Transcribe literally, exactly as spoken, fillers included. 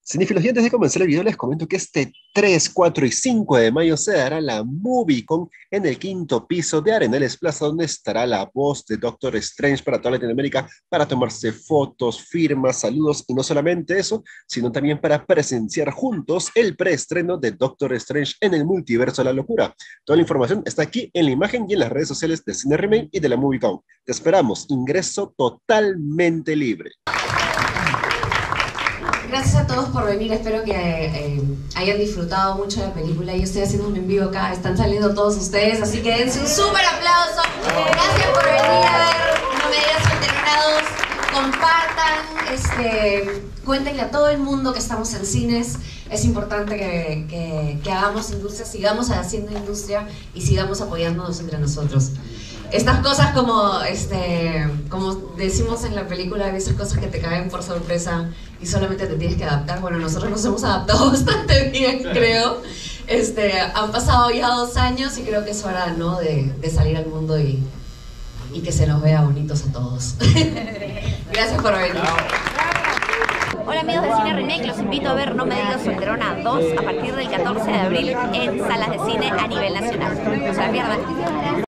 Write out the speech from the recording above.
Cinefilos, y antes de comenzar el video les comento que este tres, cuatro y cinco de mayo se dará la MovieCon en el quinto piso de Arenales Plaza, donde estará la voz de Doctor Strange para toda Latinoamérica, para tomarse fotos, firmas, saludos, y no solamente eso, sino también para presenciar juntos el preestreno de Doctor Strange en el multiverso de la locura. Toda la información está aquí en la imagen y en las redes sociales de Cine Remake y de la MovieCon. Te esperamos, ingreso totalmente libre. Gracias a todos por venir, espero que eh, hayan disfrutado mucho de la película. Yo estoy haciendo un en vivo acá, están saliendo todos ustedes, así que dense un súper aplauso. Gracias por venir a ver No me digas solteronados. Compartan, este, cuéntenle a todo el mundo que estamos en cines. Es importante que, que, que hagamos industria, sigamos haciendo industria y sigamos apoyándonos entre nosotros. Estas cosas como, este, como decimos en la película, a veces cosas que te caen por sorpresa y solamente te tienes que adaptar. Bueno, nosotros nos hemos adaptado bastante bien, creo. Este, han pasado ya dos años y creo que es hora, ¿no?, de, de salir al mundo y, y que se nos vea bonitos a todos. Gracias por venir. Hola amigos de Cine Remake, los invito a ver No me digas solterona dos a partir del catorce de abril en salas de cine a nivel nacional. No se la pierdan.